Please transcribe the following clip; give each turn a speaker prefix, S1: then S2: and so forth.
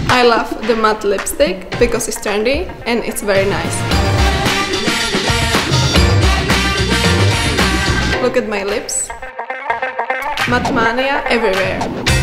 S1: I love the matte lipstick because it's trendy and it's very nice. Look at my lips. Matte mania everywhere.